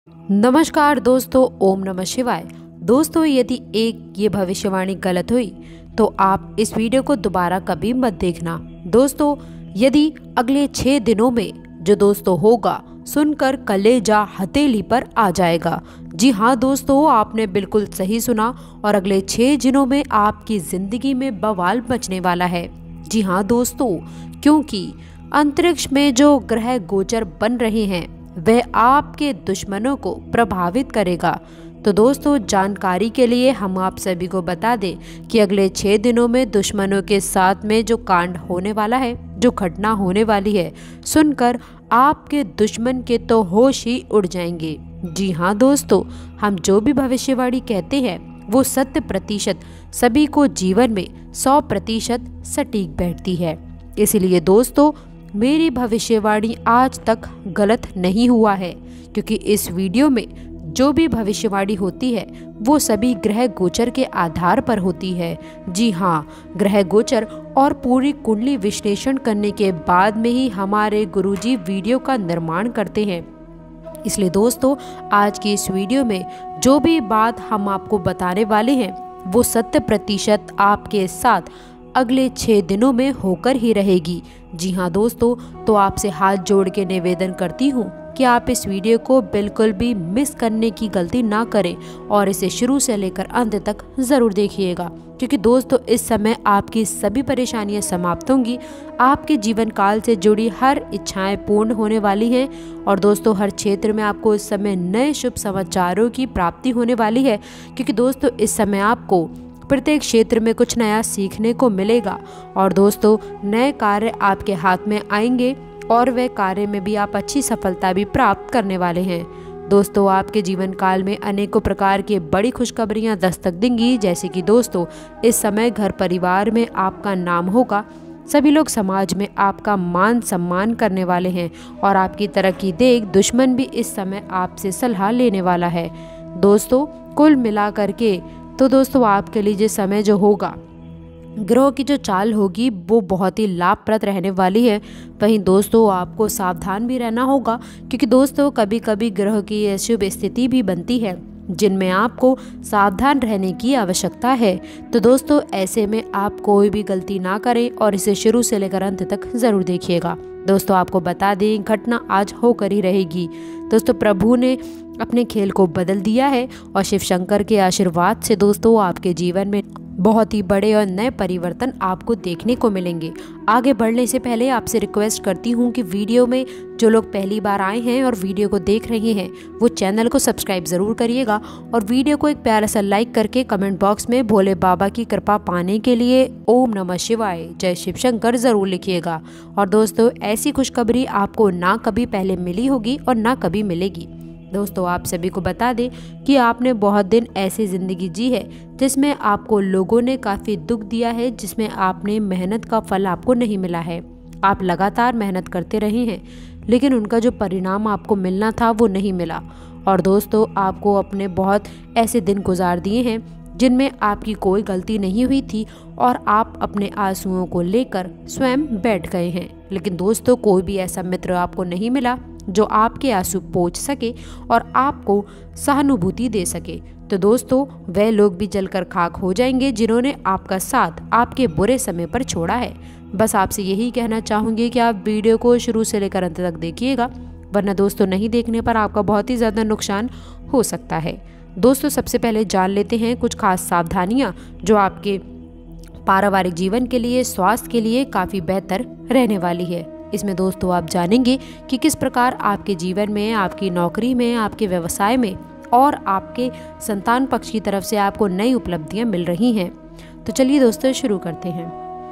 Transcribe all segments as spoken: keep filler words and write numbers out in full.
नमस्कार दोस्तों, ओम नमः शिवाय। दोस्तों, यदि एक ये भविष्यवाणी गलत हुई तो आप इस वीडियो को दोबारा कभी मत देखना। दोस्तों, यदि अगले छह दिनों में जो दोस्तों होगा सुनकर कलेजा हथेली पर आ जाएगा। जी हाँ दोस्तों, आपने बिल्कुल सही सुना और अगले छह दिनों में आपकी जिंदगी में बवाल मचने वाला है। जी हाँ दोस्तों, क्योंकि अंतरिक्ष में जो ग्रह गोचर बन रहे हैं वह आपके दुश्मनों को प्रभावित करेगा। तो दोस्तों, जानकारी के लिए हम आप सभी को बता दें कि अगले छह दिनों में दुश्मनों के साथ में जो कांड होने वाला है, जो घटना होने वाली है, सुनकर आपके दुश्मन के तो होश ही उड़ जाएंगे। जी हाँ दोस्तों, हम जो भी भविष्यवाणी कहते हैं वो सत्य प्रतिशत सभी को जीवन में सौ प्रतिशत सटीक बैठती है। इसलिए दोस्तों, मेरी भविष्यवाणी आज तक गलत नहीं हुआ है, क्योंकि इस वीडियो में जो भी भविष्यवाणी होती है वो सभी ग्रह गोचर के आधार पर होती है। जी हाँ, ग्रह गोचर और पूरी कुंडली विश्लेषण करने के बाद में ही हमारे गुरुजी वीडियो का निर्माण करते हैं। इसलिए दोस्तों, आज की इस वीडियो में जो भी बात हम आपको बताने वाले हैं वो सत्य प्रतिशत आपके साथ अगले छह दिनों में होकर ही रहेगी। जी हाँ दोस्तों, तो आपसे हाथ जोड़ के निवेदन करती हूँ कि आप इस वीडियो को बिल्कुल भी मिस करने की गलती ना करें और इसे शुरू से लेकर अंत तक ज़रूर देखिएगा, क्योंकि दोस्तों इस समय आपकी सभी परेशानियां समाप्त होंगी। आपके जीवन काल से जुड़ी हर इच्छाएं पूर्ण होने वाली हैं और दोस्तों हर क्षेत्र में आपको इस समय नए शुभ समाचारों की प्राप्ति होने वाली है, क्योंकि दोस्तों इस समय आपको प्रत्येक क्षेत्र में कुछ नया सीखने को मिलेगा और दोस्तों नए कार्य आपके हाथ में आएंगे और वह कार्य में भी आप अच्छी सफलता भी प्राप्त करने वाले हैं। दोस्तों, आपके जीवन काल में अनेकों प्रकार की बड़ी खुशखबरियां दस्तक देंगी, जैसे कि दोस्तों इस समय घर परिवार में आपका नाम होगा। सभी लोग समाज में आपका मान सम्मान करने वाले हैं और आपकी तरक्की देख दुश्मन भी इस समय आपसे सलाह लेने वाला है। दोस्तों, कुल मिला करके तो दोस्तों आपके लिए जो समय जो होगा, ग्रह की जो चाल होगी वो बहुत ही लाभप्रद रहने वाली है। वहीं दोस्तों आपको सावधान भी रहना होगा, क्योंकि दोस्तों कभी कभी ग्रह की अशुभ स्थिति भी बनती है जिनमें आपको सावधान रहने की आवश्यकता है। तो दोस्तों ऐसे में आप कोई भी गलती ना करें और इसे शुरू से लेकर अंत तक ज़रूर देखिएगा। दोस्तों आपको बता दें, घटना आज होकर ही रहेगी। दोस्तों प्रभु ने अपने खेल को बदल दिया है और शिव शंकर के आशीर्वाद से दोस्तों आपके जीवन में बहुत ही बड़े और नए परिवर्तन आपको देखने को मिलेंगे। आगे बढ़ने से पहले आपसे रिक्वेस्ट करती हूँ कि वीडियो में जो लोग पहली बार आए हैं और वीडियो को देख रहे हैं वो चैनल को सब्सक्राइब ज़रूर करिएगा और वीडियो को एक प्यारा सा लाइक करके कमेंट बॉक्स में भोले बाबा की कृपा पाने के लिए ओम नमः शिवाय जय शिव शंकर ज़रूर लिखिएगा। और दोस्तों ऐसी खुशखबरी आपको ना कभी पहले मिली होगी और ना कभी मिलेगी। दोस्तों आप सभी को बता दें कि आपने बहुत दिन ऐसी ज़िंदगी जी है जिसमें आपको लोगों ने काफ़ी दुख दिया है, जिसमें आपने मेहनत का फल आपको नहीं मिला है। आप लगातार मेहनत करते रहे हैं लेकिन उनका जो परिणाम आपको मिलना था वो नहीं मिला। और दोस्तों आपको अपने बहुत ऐसे दिन गुजार दिए हैं जिनमें आपकी कोई गलती नहीं हुई थी और आप अपने आंसुओं को लेकर स्वयं बैठ गए हैं। लेकिन दोस्तों कोई भी ऐसा मित्र आपको नहीं मिला जो आपके आंसू पोंछ सके और आपको सहानुभूति दे सके। तो दोस्तों वह लोग भी जलकर खाक हो जाएंगे जिन्होंने आपका साथ आपके बुरे समय पर छोड़ा है। बस आपसे यही कहना चाहूँगी कि आप वीडियो को शुरू से लेकर अंत तक देखिएगा, वरना दोस्तों नहीं देखने पर आपका बहुत ही ज़्यादा नुकसान हो सकता है। दोस्तों सबसे पहले जान लेते हैं कुछ खास सावधानियाँ जो आपके पारिवारिक जीवन के लिए, स्वास्थ्य के लिए काफ़ी बेहतर रहने वाली है। इसमें दोस्तों आप जानेंगे कि किस प्रकार आपके जीवन में, आपकी नौकरी में, आपके व्यवसाय में और आपके संतान पक्ष की तरफ से आपको नई उपलब्धियां मिल रही हैं। तो चलिए दोस्तों शुरू करते हैं।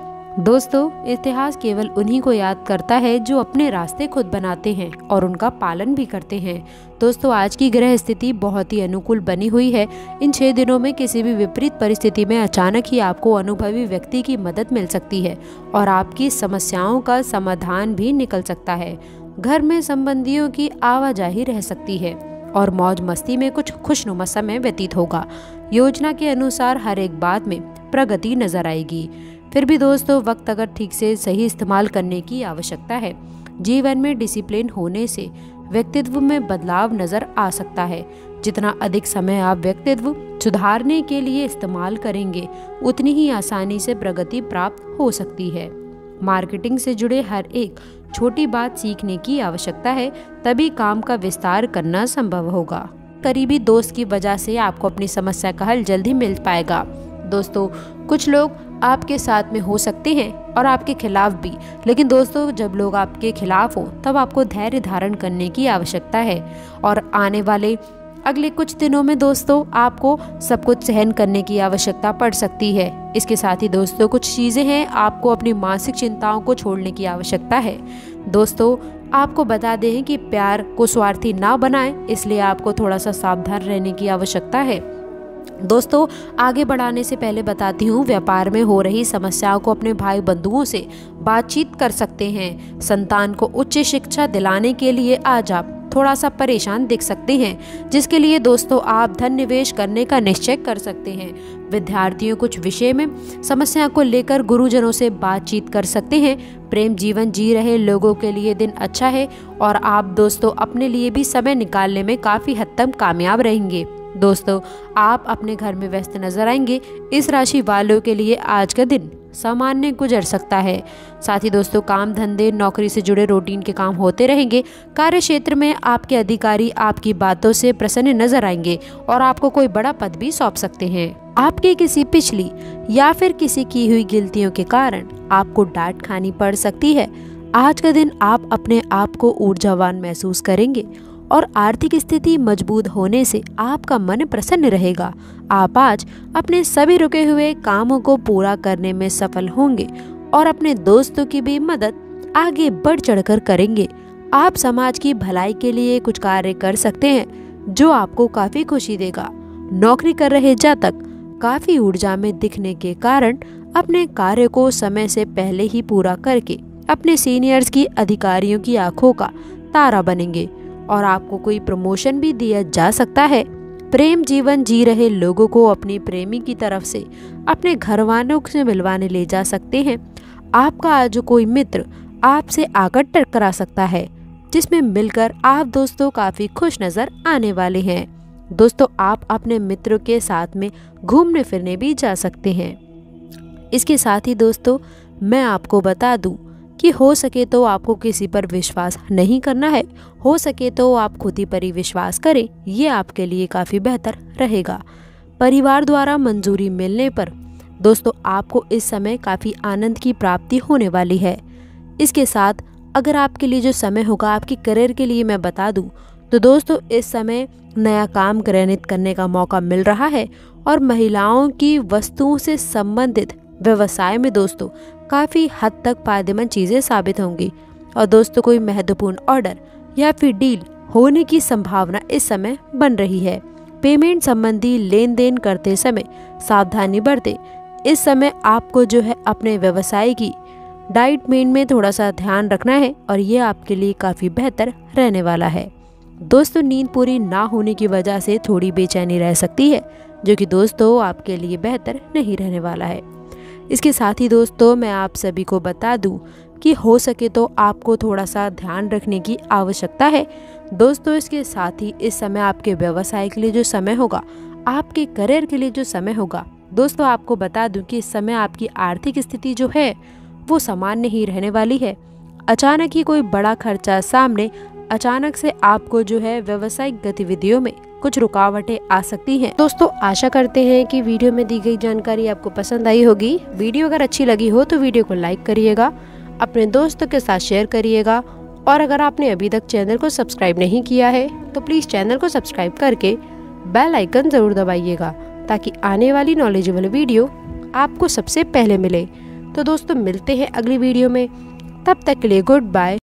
दोस्तों इतिहास केवल उन्हीं को याद करता है जो अपने रास्ते खुद बनाते हैं और उनका पालन भी करते हैं। दोस्तों आज की ग्रह स्थिति बहुत ही अनुकूल बनी हुई है। इन छह दिनों में किसी भी विपरीत परिस्थिति में अचानक ही आपको अनुभवी व्यक्ति की मदद मिल सकती है और आपकी समस्याओं का समाधान भी निकल सकता है। घर में संबंधियों की आवाजाही रह सकती है और मौज मस्ती में कुछ खुशनुमा समय व्यतीत होगा। योजना के अनुसार हर एक बात में प्रगति नजर आएगी। फिर भी दोस्तों वक्त अगर ठीक से सही इस्तेमाल करने की आवश्यकता है। जीवन में डिसिप्लिन होने से व्यक्तित्व में बदलाव नजर आ सकता है। जितना अधिक समय आप व्यक्तित्व सुधारने के लिए इस्तेमाल करेंगे, उतनी ही आसानी से प्रगति प्राप्त हो सकती है। मार्केटिंग से जुड़े हर एक छोटी बात सीखने की आवश्यकता है, तभी काम का विस्तार करना संभव होगा। करीबी दोस्त की वजह से आपको अपनी समस्या का हल जल्दी मिल पाएगा। दोस्तों, कुछ लोग आपके साथ में हो सकते हैं और आपके खिलाफ भी, लेकिन दोस्तों जब लोग आपके खिलाफ हो तब आपको धैर्य धारण करने की आवश्यकता है और आने वाले अगले कुछ दिनों में दोस्तों आपको सब कुछ सहन करने की आवश्यकता पड़ सकती है। इसके साथ ही दोस्तों कुछ चीज़ें हैं, आपको अपनी मानसिक चिंताओं को छोड़ने की आवश्यकता है। दोस्तों, आपको बता दें कि प्यार को स्वार्थी ना बनाएं, इसलिए आपको थोड़ा सा सावधान रहने की आवश्यकता है। दोस्तों, आगे बढ़ाने से पहले बताती हूँ, व्यापार में हो रही समस्याओं को अपने भाई बंधुओं से बातचीत कर सकते हैं। संतान को उच्च शिक्षा दिलाने के लिए आज आप थोड़ा सा परेशान दिख सकते हैं, जिसके लिए दोस्तों आप धन निवेश करने का निश्चय कर सकते हैं। विद्यार्थियों कुछ विषय में समस्या को लेकर गुरुजनों से बातचीत कर सकते हैं। प्रेम जीवन जी रहे लोगों के लिए दिन अच्छा है और आप दोस्तों अपने लिए भी समय निकालने में काफ़ी हद तक कामयाब रहेंगे। दोस्तों, आप अपने घर में व्यस्त नजर आएंगे। इस राशि वालों के लिए आज का दिन सामान्य गुजर सकता है। साथ ही दोस्तों काम धंधे नौकरी से जुड़े रूटीन के काम होते रहेंगे। कार्य क्षेत्र में आपके अधिकारी आपकी बातों से प्रसन्न नजर आएंगे और आपको कोई बड़ा पद भी सौंप सकते हैं। आपके किसी पिछली या फिर किसी की हुई गलतियों के कारण आपको डांट खानी पड़ सकती है। आज का दिन आप अपने आप को ऊर्जावान महसूस करेंगे और आर्थिक स्थिति मजबूत होने से आपका मन प्रसन्न रहेगा। आप आज अपने सभी रुके हुए कामों को पूरा करने में सफल होंगे और अपने दोस्तों की भी मदद आगे बढ़ चढ़कर करेंगे। आप समाज की भलाई के लिए कुछ कार्य कर सकते हैं जो आपको काफी खुशी देगा। नौकरी कर रहे जातक काफी ऊर्जा में दिखने के कारण अपने कार्य को समय से पहले ही पूरा करके अपने सीनियर्स की अधिकारियों की आंखों का तारा बनेंगे और आपको कोई प्रमोशन भी दिया जा सकता है। प्रेम जीवन जी रहे लोगों को अपनी प्रेमी की तरफ से अपने घर वालों से मिलवाने ले जा सकते हैं। आपका आज कोई मित्र आपसे आकर टकरा सकता है, जिसमें मिलकर आप दोस्तों काफी खुश नजर आने वाले हैं। दोस्तों, आप अपने मित्रों के साथ में घूमने फिरने भी जा सकते हैं। इसके साथ ही दोस्तों मैं आपको बता दूं कि हो सके तो आपको किसी पर विश्वास नहीं करना है। हो सके तो आप खुद ही पर ही विश्वास करें, ये आपके लिए काफ़ी बेहतर रहेगा। परिवार द्वारा मंजूरी मिलने पर दोस्तों आपको इस समय काफ़ी आनंद की प्राप्ति होने वाली है। इसके साथ अगर आपके लिए जो समय होगा आपकी करियर के लिए मैं बता दूं तो दोस्तों इस समय नया काम ग्रहणित करने का मौका मिल रहा है और महिलाओं की वस्तुओं से संबंधित व्यवसाय में दोस्तों काफ़ी हद तक फायदेमंद चीज़ें साबित होंगी और दोस्तों कोई महत्वपूर्ण ऑर्डर या फिर डील होने की संभावना इस समय बन रही है। पेमेंट संबंधी लेन देन करते समय सावधानी बरतें। इस समय आपको जो है अपने व्यवसाय की डाइट मेन में थोड़ा सा ध्यान रखना है और ये आपके लिए काफ़ी बेहतर रहने वाला है। दोस्तों नींद पूरी ना होने की वजह से थोड़ी बेचैनी रह सकती है, जो कि दोस्तों आपके लिए बेहतर नहीं रहने वाला है। इसके साथ ही दोस्तों मैं आप सभी को बता दूं कि हो सके तो आपको थोड़ा सा ध्यान रखने की आवश्यकता है। दोस्तों इसके साथ ही इस समय आपके व्यवसाय के लिए जो समय होगा, आपके करियर के लिए जो समय होगा, दोस्तों आपको बता दूं कि इस समय आपकी आर्थिक स्थिति जो है वो सामान्य ही रहने वाली है। अचानक ही कोई बड़ा खर्चा सामने अचानक से आपको जो है व्यावसायिक गतिविधियों में कुछ रुकावटें आ सकती हैं। दोस्तों आशा करते हैं कि वीडियो में दी गई जानकारी आपको पसंद आई होगी। वीडियो अगर अच्छी लगी हो तो वीडियो को लाइक करिएगा, अपने दोस्तों के साथ शेयर करिएगा और अगर आपने अभी तक चैनल को सब्सक्राइब नहीं किया है तो प्लीज़ चैनल को सब्सक्राइब करके बेल आइकन ज़रूर दबाइएगा ताकि आने वाली नॉलेजेबल वीडियो आपको सबसे पहले मिले। तो दोस्तों मिलते हैं अगली वीडियो में, तब तक के लिए गुड बाय।